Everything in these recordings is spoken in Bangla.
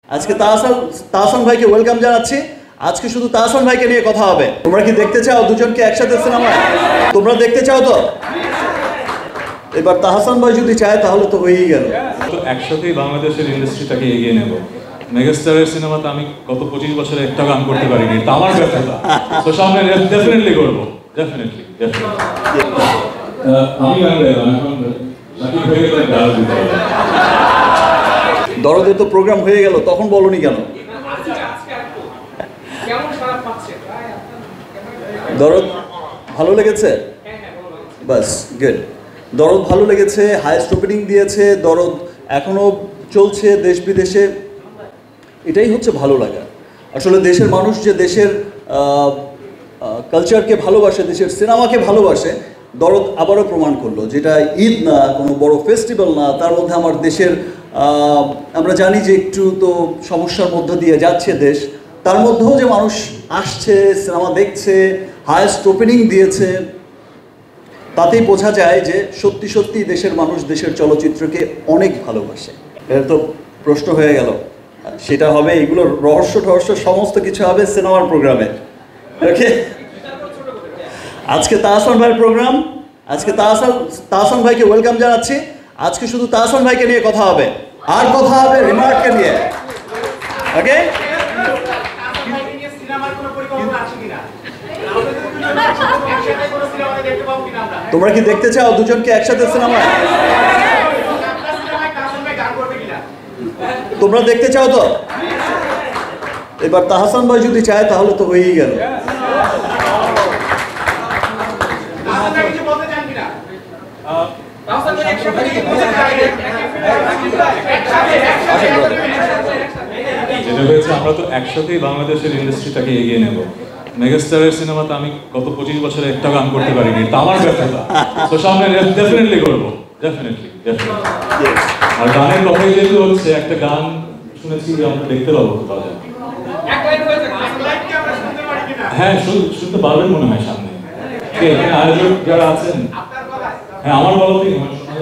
আজকে তাহসান ভাইকে ওয়েলকাম জানাচ্ছি। আজকে শুধু তাহসান ভাইকে নিয়ে কথা হবে। তোমরা কি দেখতে চাও দুজনকে একসাথে সিনেমা? তোমরা দেখতে চাও তো? এবার তাহসান ভাই যদি চায় তাহলে তো হয়েই গেল। তো একসাথেই বাংলাদেশের ইন্ডাস্ট্রিটাকে এগিয়ে নেব। মেগাস্টারের সিনেমাতে আমি গত 25 বছরে একটা গান করতে পারিনি, এটা আমার ব্যর্থতা। তো সামনে ডেফিনেটলি করবো, ডেফিনেটলি। আমি গান গাইলাম, এখন শাকিব ভাইকে তো গান দিতে হবে। দরদের তো প্রোগ্রাম হয়ে গেল, তখন বলনি কেন? দরদ ভালো লেগেছে? বাস গুড। দরদ ভালো লেগেছে, হাইয়েস্ট ওপেনিং দিয়েছে। দরদ এখনো চলছে দেশ বিদেশে। এটাই হচ্ছে ভালো লাগা। আসলে দেশের মানুষ যে দেশের কালচারকে ভালোবাসে, দেশের সিনেমাকে ভালোবাসে, দরদ আবারও প্রমাণ করলো। যেটা ঈদ না, কোনো বড় ফেস্টিভ্যাল না, তার মধ্যে আমার দেশের আমরা জানি যে একটু তো সমস্যার মধ্য দিয়ে যাচ্ছে দেশ, তার মধ্যেও যে মানুষ আসছে, সিনেমা দেখছে, হাইয়েস্ট ওপেনিং দিয়েছে, তাতেই বোঝা যায় যে সত্যি সত্যি দেশের মানুষ দেশের চলচ্চিত্রকে অনেক ভালোবাসে। এটা তো প্রশ্ন হয়ে গেল, সেটা হবে, এগুলোর রহস্য সমস্ত কিছু হবে সিনেমার প্রোগ্রামে। ওকে, আজকে তাহসান ভাইয়ের প্রোগ্রাম। আজকে তাহসান ভাইকে ওয়েলকাম জানাচ্ছি। আজকে শুধু তাহসান ভাইকে নিয়ে কথা হবে, আর কথা হবে রিমার্ককে নিয়ে। ওকে, তোমরা কি দেখতে চাও দুজনকে একসাথে সিনেমা? তোমরা দেখতে চাও তো? এবার তাহসান ভাই যদি চায় তাহলে তো হয়েই গেল। যেটা হয়েছে, আমরা তো একসাথেই বাংলাদেশের ইন্ডাস্ট্রিটাকে এগিয়ে নেব। মেগাস্টারের সিনেমাতে আমি গত 25 বছরে একটা গান করতে পারিনি, এটা আমার ব্যর্থতা। তো সামনে ডেফিনেটলি করবো, ডেফিনেটলি। আর গানের কথাই যেহেতু হচ্ছে, একটা গান শুনেছি আমরা দেখতে পাবো তো বাজার। হ্যাঁ, শুনতে পারবেন মনে হয় সামনে। এখানে আয়োজক যারা আছেন, হ্যাঁ আমার বলতেই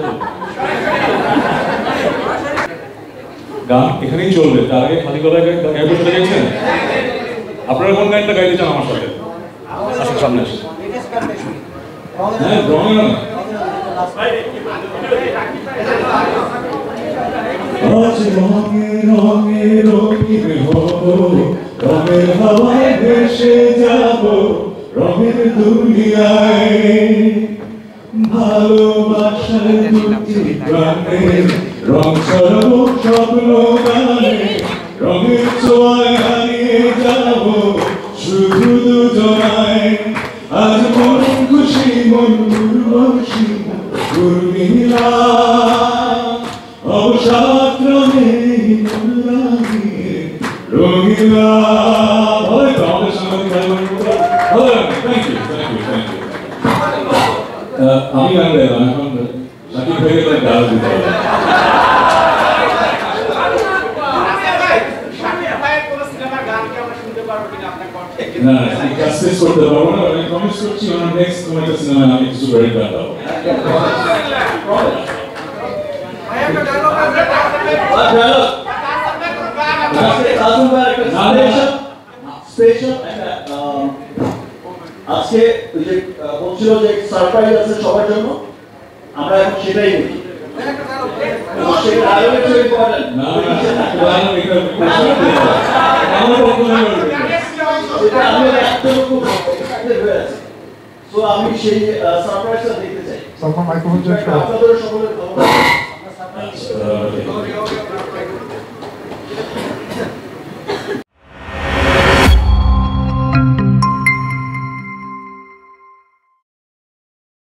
গান এখানেই চলবে। তার আগে খালি গলায় গাইতে চলে গেছেন। আপনারা কোন গানটা গাইতে চান আমার সাথে? আসুন সামনে আসুন। হ্যাঁ, রঙের রঙের হাওয়ায় ভেসে যাব রঙের দুনিয়ায়। ভালোবাসার দুটি প্রাণে রং ছড়াবো স্বপ্ন গানে, রঙের ছোঁয়ায় হারিয়ে যাব শুধু দুজনায়। আজ মন খুশি মন উর্বশী উর্মিলা, অবসাদ রঙে রঙিলা। আমি গান গাইলাম, এখন শাকিব ভাইকে তো গান দিতে হবে। না, কাজ করতে পারবো না, আমি প্রমিস করছি আমার নেক্সট কোনো একটা সিনেমা আমি কিছু গাড়ি গান গাবো। আজকে যে বলছিল যে সারপ্রাইজ আছে সবার জন্য, আমরা এখন সেটাই দেখি। আমি সেই সারপ্রাইজটা দেখতে চাই। আপনাদের সকলের